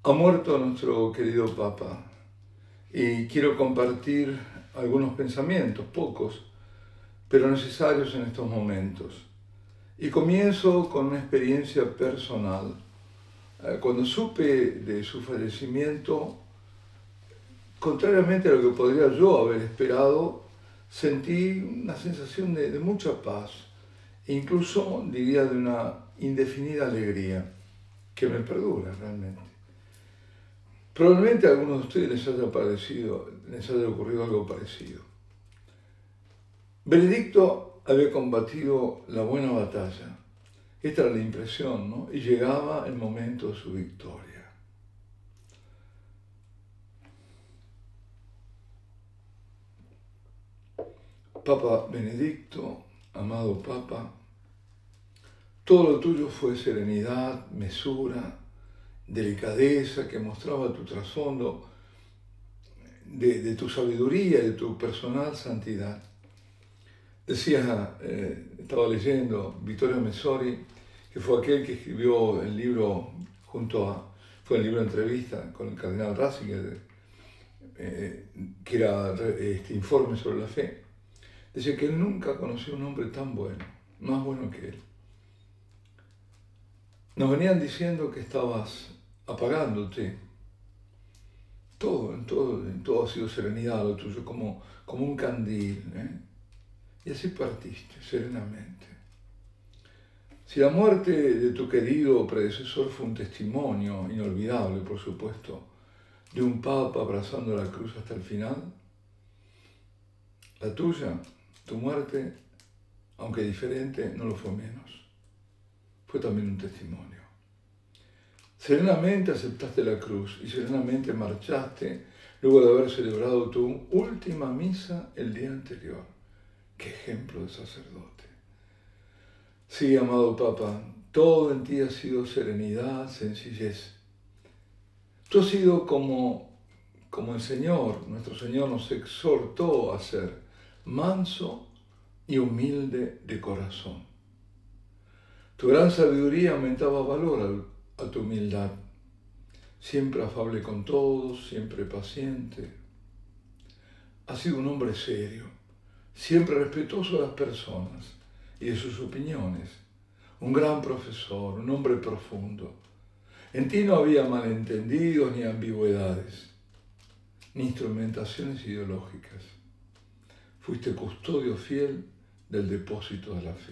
Ha muerto nuestro querido Papa y quiero compartir algunos pensamientos, pocos, pero necesarios en estos momentos. Y comienzo con una experiencia personal. Cuando supe de su fallecimiento, contrariamente a lo que podría yo haber esperado, sentí una sensación de mucha paz, e incluso diría de una indefinida alegría que me perdura realmente. Probablemente a algunos de ustedes les haya ocurrido algo parecido. Benedicto había combatido la buena batalla. Esta era la impresión, ¿no? Y llegaba el momento de su victoria. Papa Benedicto, amado Papa, todo lo tuyo fue serenidad, mesura, delicadeza que mostraba tu trasfondo de tu sabiduría y de tu personal santidad. Decía, estaba leyendo Vittorio Messori, que fue aquel que escribió el libro fue el libro de entrevista con el cardenal Ratzinger, que era Informe sobre la fe. Decía que él nunca conoció un hombre tan bueno, más bueno que él. Nos venían diciendo que estabas apagándote. En todo ha sido serenidad lo tuyo, como un candil, Y así partiste, serenamente. Si la muerte de tu querido predecesor fue un testimonio inolvidable, por supuesto, de un papa abrazando la cruz hasta el final, la tuya, tu muerte, aunque diferente, no lo fue menos. Fue también un testimonio. Serenamente aceptaste la cruz y serenamente marchaste luego de haber celebrado tu última misa el día anterior. ¡Qué ejemplo de sacerdote! Sí, amado Papa, todo en ti ha sido serenidad, sencillez. Tú has sido como el Señor, nuestro Señor nos exhortó a ser manso y humilde de corazón. Tu gran sabiduría aumentaba valor a tu humildad, siempre afable con todos, siempre paciente. Has sido un hombre serio, siempre respetuoso de las personas y de sus opiniones, un gran profesor, un hombre profundo. En ti no había malentendidos ni ambigüedades, ni instrumentaciones ideológicas. Fuiste custodio fiel del depósito de la fe.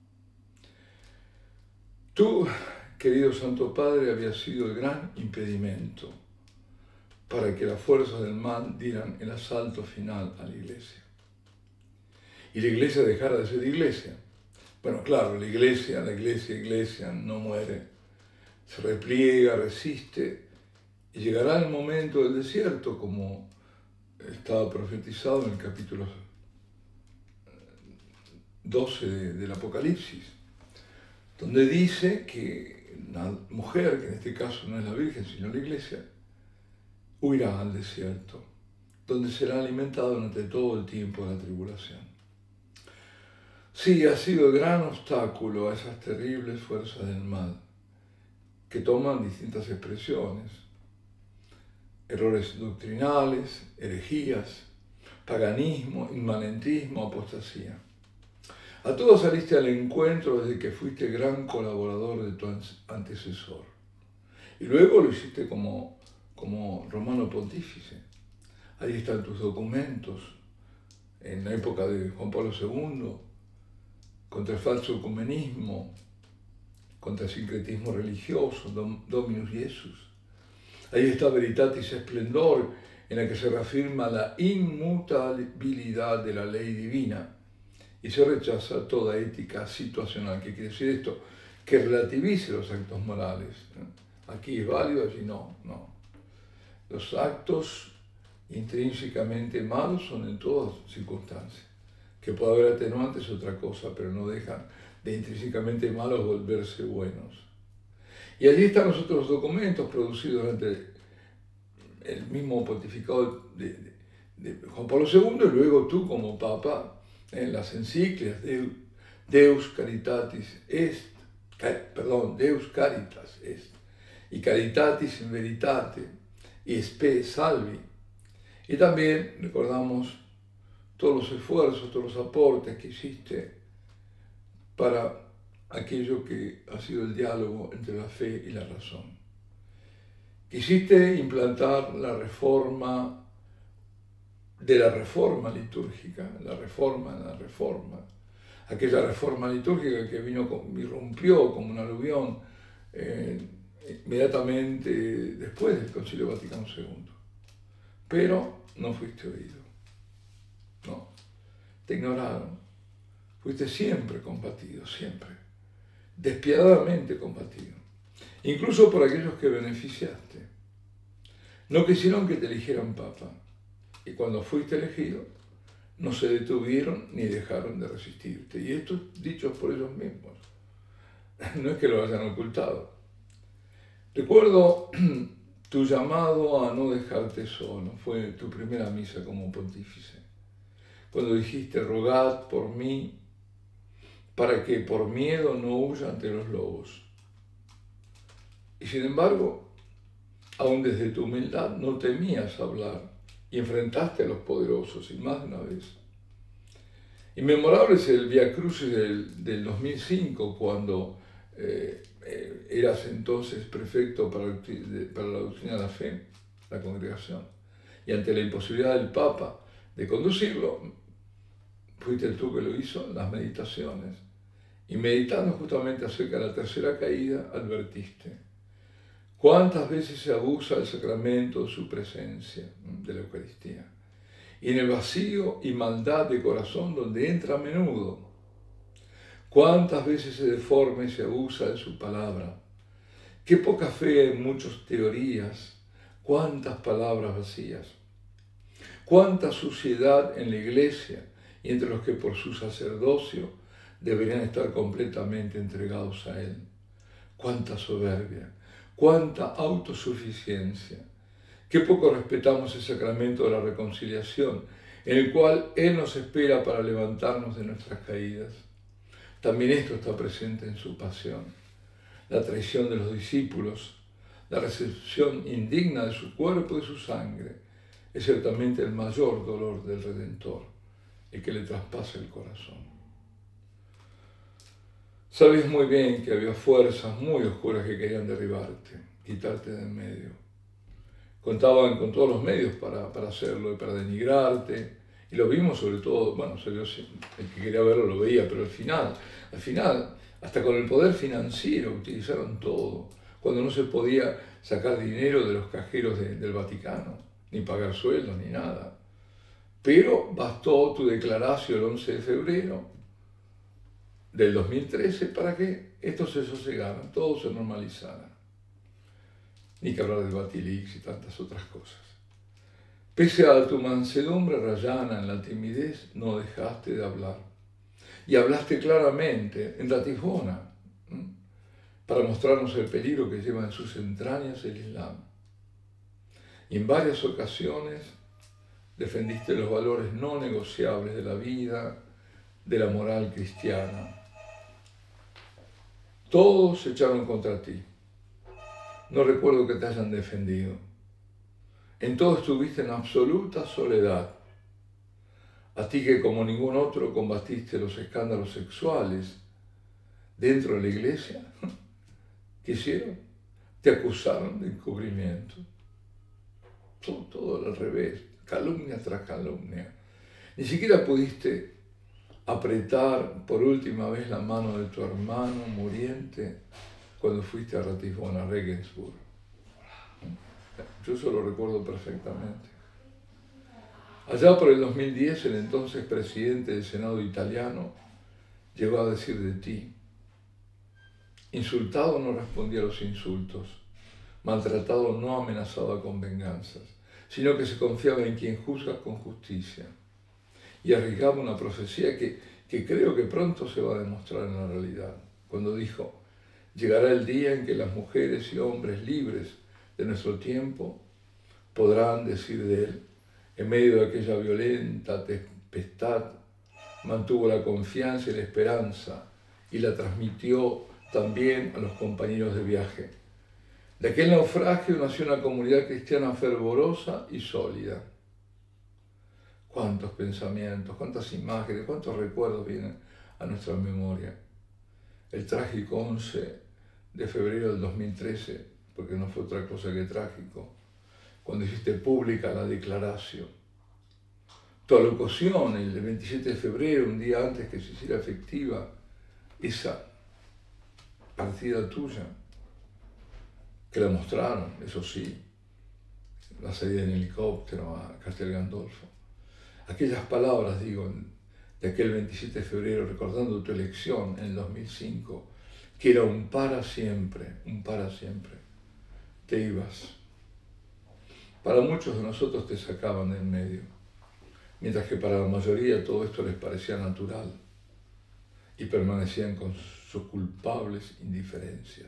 Tú, querido Santo Padre, habías sido el gran impedimento para que las fuerzas del mal dieran el asalto final a la Iglesia. Y la Iglesia dejara de ser Iglesia. Bueno, claro, la Iglesia no muere, se repliega, resiste, y llegará el momento del desierto, como estaba profetizado en el capítulo 12 del Apocalipsis, donde dice que la mujer, que en este caso no es la Virgen, sino la Iglesia, huirá al desierto, donde será alimentada durante todo el tiempo de la tribulación. Sí, ha sido el gran obstáculo a esas terribles fuerzas del mal, que toman distintas expresiones: errores doctrinales, herejías, paganismo, inmanentismo, apostasía. A todos saliste al encuentro desde que fuiste gran colaborador de tu antecesor. Y luego lo hiciste como romano pontífice. Ahí están tus documentos, en la época de Juan Pablo II, contra el falso ecumenismo, contra el sincretismo religioso, Dominus Jesus. Ahí está Veritatis Splendor, en la que se reafirma la inmutabilidad de la ley divina y se rechaza toda ética situacional. ¿Qué quiere decir esto? Que relativice los actos morales. Aquí es válido, allí no. Los actos intrínsecamente malos son en todas circunstancias. Que puede haber atenuantes es otra cosa, pero no dejan de intrínsecamente malos volverse buenos. Y allí están los otros documentos producidos durante el mismo pontificado de Juan Pablo II, y luego tú como Papa, en las encíclicas Deus Caritas Est, y caritatis in veritate, y spe salvi. Y también recordamos todos los esfuerzos, todos los aportes que hiciste para aquello que ha sido el diálogo entre la fe y la razón. Quisiste implantar la reforma de la reforma litúrgica, la reforma en la reforma, aquella reforma litúrgica que irrumpió como un aluvión inmediatamente después del Concilio Vaticano II. Pero no fuiste oído, no, te ignoraron, fuiste siempre combatido, siempre, despiadadamente combatido, incluso por aquellos que beneficiaste. No quisieron que te eligieran papa, y cuando fuiste elegido, no se detuvieron ni dejaron de resistirte. Y esto dichos por ellos mismos, no es que lo hayan ocultado. Recuerdo tu llamado a no dejarte solo, fue tu primera misa como pontífice, cuando dijiste: rogad por mí, para que por miedo no huya ante los lobos. Y sin embargo, aún desde tu humildad no temías hablar y enfrentaste a los poderosos, y más de una vez. Inmemorable es el Via Crucis del 2005, cuando eras entonces prefecto para la doctrina de la fe, la congregación, y ante la imposibilidad del Papa de conducirlo, fuiste tú que lo hizo en las meditaciones, y meditando justamente acerca de la tercera caída, advertiste: ¿cuántas veces se abusa del sacramento de su presencia, de la Eucaristía? Y en el vacío y maldad de corazón donde entra a menudo, ¿cuántas veces se deforma y se abusa de su palabra? Qué poca fe en muchas teorías, cuántas palabras vacías, cuánta suciedad en la Iglesia y entre los que por su sacerdocio deberían estar completamente entregados a Él. Cuánta soberbia, cuánta autosuficiencia. Qué poco respetamos el sacramento de la reconciliación, en el cual Él nos espera para levantarnos de nuestras caídas. También esto está presente en su pasión. La traición de los discípulos, la recepción indigna de su cuerpo y de su sangre, es ciertamente el mayor dolor del Redentor, el que le traspasa el corazón. Sabías muy bien que había fuerzas muy oscuras que querían derribarte, quitarte de en medio. Contaban con todos los medios para hacerlo y para denigrarte, y lo vimos sobre todo, bueno, el que quería verlo lo veía, pero al final, hasta con el poder financiero utilizaron todo, cuando no se podía sacar dinero de los cajeros del Vaticano, ni pagar sueldos, ni nada. Pero bastó tu declaración el 11 de febrero del 2013 para que esto se sosegara, todo se normalizara. Ni que hablar de Batilix y tantas otras cosas. Pese a tu mansedumbre rayana en la timidez, no dejaste de hablar. Y hablaste claramente en Ratisbona, para mostrarnos el peligro que lleva en sus entrañas el Islam. Y en varias ocasiones defendiste los valores no negociables de la vida, de la moral cristiana. Todos se echaron contra ti. No recuerdo que te hayan defendido. En todo estuviste en absoluta soledad. A ti que como ningún otro combatiste los escándalos sexuales dentro de la iglesia, ¿qué hicieron? Te acusaron de encubrimiento. Todo al revés, calumnia tras calumnia. Ni siquiera pudiste apretar por última vez la mano de tu hermano muriente cuando fuiste a Ratisbona, a Regensburg. Yo eso lo recuerdo perfectamente. Allá por el 2010, el entonces presidente del Senado italiano llegó a decir de ti: insultado no respondía a los insultos, maltratado no amenazaba con venganzas, sino que se confiaba en quien juzga con justicia. Y arriesgaba una profecía que creo que pronto se va a demostrar en la realidad, cuando dijo: llegará el día en que las mujeres y hombres libres de nuestro tiempo podrán decir de él: en medio de aquella violenta tempestad, mantuvo la confianza y la esperanza y la transmitió también a los compañeros de viaje. De aquel naufragio nació una comunidad cristiana fervorosa y sólida. Cuántos pensamientos, cuántas imágenes, cuántos recuerdos vienen a nuestra memoria. El trágico 11 de febrero del 2013, porque no fue otra cosa que trágico, cuando hiciste pública la declaración. Tu alocución el 27 de febrero, un día antes que se hiciera efectiva esa partida tuya, que la mostraron, eso sí, la salida en helicóptero a Castel Gandolfo. Aquellas palabras, digo, de aquel 27 de febrero, recordando tu elección en el 2005, que era un para siempre, te ibas. Para muchos de nosotros te sacaban del medio, mientras que para la mayoría todo esto les parecía natural y permanecían con sus culpables indiferencias.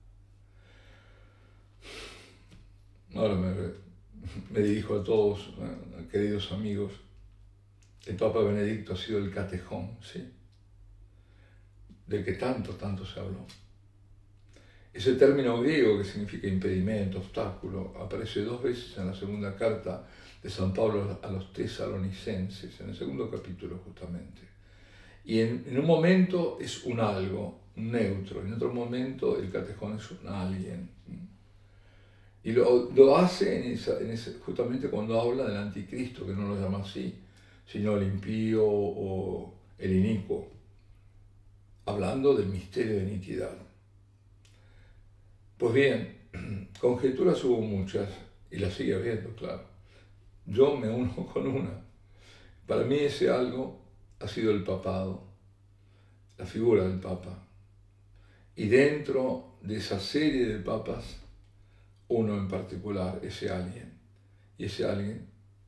Ahora me dirijo a todos, queridos amigos. El Papa Benedicto ha sido el catejón, ¿sí? Del que tanto se habló. Ese término griego que significa impedimento, obstáculo, aparece 2 veces en la segunda carta de San Pablo a los tesalonicenses, en el 2.º capítulo justamente. Y en un momento es un algo, un neutro, en otro momento el catejón es un alguien. Y lo hace justamente cuando habla del anticristo, que no lo llama así, sino el impío o el inicuo, hablando del misterio de iniquidad. Pues bien, conjeturas hubo muchas, y las sigue habiendo, claro. Yo me uno con una. Para mí ese algo ha sido el papado, la figura del Papa. Y dentro de esa serie de papas, uno en particular, ese alguien. Y ese alguien,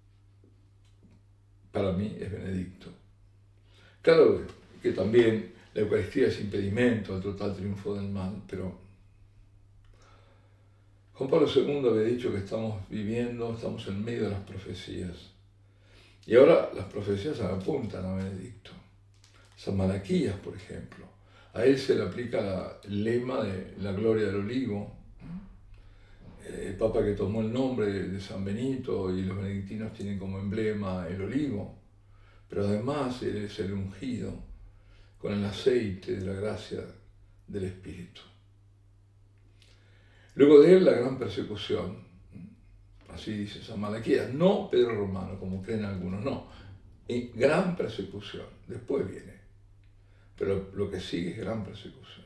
para mí, es Benedicto. Claro que también la Eucaristía es impedimento al total triunfo del mal, pero Juan Pablo II había dicho que estamos en medio de las profecías. Y ahora las profecías apuntan a Benedicto. San Malaquías, por ejemplo. A él se le aplica el lema de la gloria del olivo. El Papa que tomó el nombre de San Benito, y los benedictinos tienen como emblema el olivo. Pero además él es el ungido con el aceite de la gracia del Espíritu. Luego de él la gran persecución, así dice San Malaquías, no Pedro Romano, como creen algunos, no, y gran persecución, después viene, pero lo que sigue es gran persecución.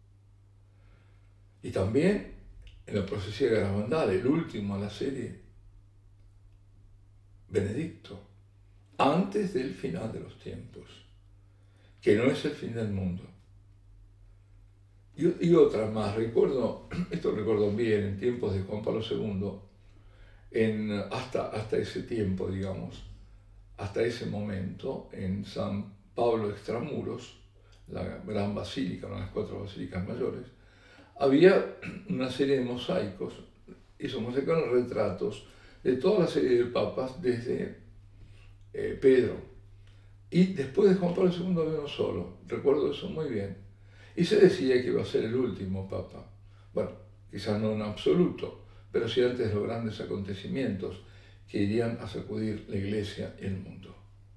Y también en la profecía de Garabandal, el último de la serie, Benedicto, antes del final de los tiempos, que no es el fin del mundo. Y otra más, esto recuerdo bien, en tiempos de Juan Pablo II, hasta ese tiempo, digamos, hasta ese momento, en San Pablo Extramuros, la gran basílica, una de las 4 basílicas mayores, había una serie de mosaicos, y esos mosaicos eran retratos de toda la serie de papas desde Pedro. Y después de Juan Pablo II había uno solo, recuerdo eso muy bien. Y se decía que iba a ser el último papa. Bueno, quizás no en absoluto, pero sí antes de los grandes acontecimientos que irían a sacudir la Iglesia y el mundo.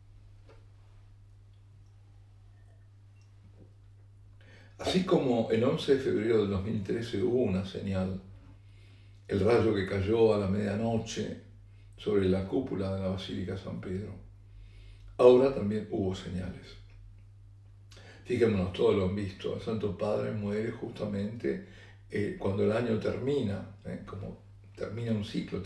Así como el 11 de febrero del 2013 hubo una señal, el rayo que cayó a la medianoche sobre la cúpula de la Basílica San Pedro, ahora también hubo señales. Fijémonos, todos lo han visto, el Santo Padre muere justamente cuando el año termina, como termina un ciclo,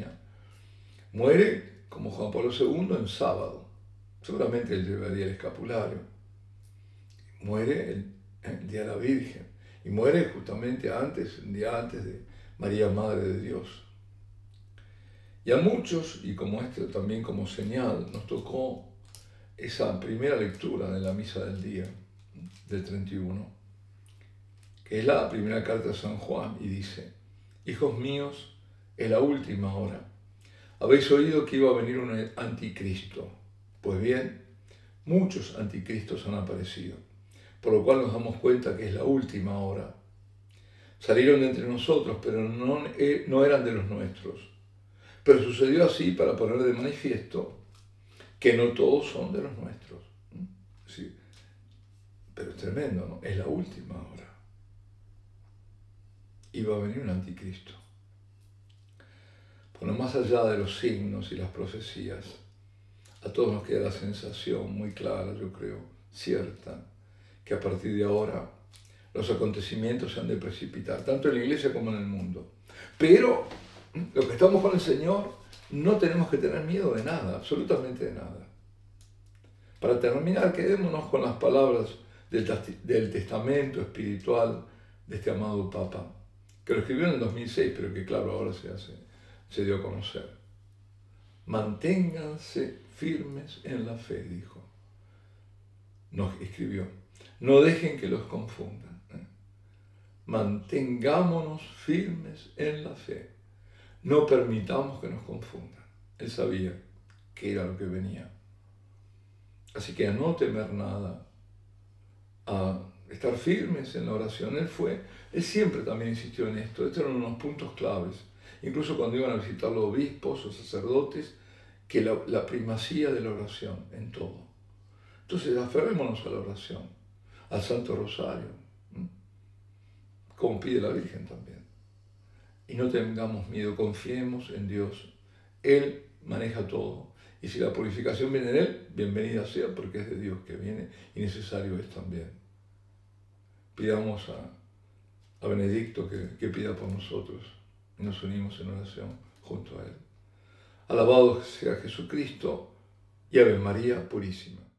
muere como Juan Pablo II en sábado, seguramente él llevaría el escapulario, muere el día de la Virgen, y muere justamente un día antes de María, Madre de Dios. Y a muchos, y como también como señal, nos tocó esa primera lectura de la misa del día, del 31, que es la primera carta de San Juan, y dice: hijos míos, es la última hora. Habéis oído que iba a venir un anticristo. Pues bien, muchos anticristos han aparecido, por lo cual nos damos cuenta que es la última hora. Salieron de entre nosotros, pero no eran de los nuestros. Pero sucedió así para poner de manifiesto que no todos son de los nuestros. Sí, pero es tremendo, ¿no? Es la última hora. Y va a venir un anticristo. Bueno, más allá de los signos y las profecías, a todos nos queda la sensación muy clara, yo creo, cierta, que a partir de ahora los acontecimientos se han de precipitar, tanto en la iglesia como en el mundo. Pero los que estamos con el Señor no tenemos que tener miedo de nada, absolutamente de nada. Para terminar, quedémonos con las palabras del testamento espiritual de este amado Papa, que lo escribió en el 2006, pero que claro, ahora se dio a conocer. Manténganse firmes en la fe, dijo. Nos escribió. No dejen que los confundan. Mantengámonos firmes en la fe. No permitamos que nos confundan. Él sabía que era lo que venía. Así que a no temer nada, a estar firmes en la oración. Él siempre también insistió en esto. Estos eran unos puntos claves. Incluso cuando iban a visitar los obispos o sacerdotes, que la primacía de la oración en todo. Entonces aferrémonos a la oración, al Santo Rosario, como pide la Virgen también. Y no tengamos miedo, confiemos en Dios. Él maneja todo. Y si la purificación viene de Él, bienvenida sea, porque es de Dios que viene y necesario es también. Pidamos a Benedicto que pida por nosotros y nos unimos en oración junto a Él. Alabado sea Jesucristo y Ave María Purísima.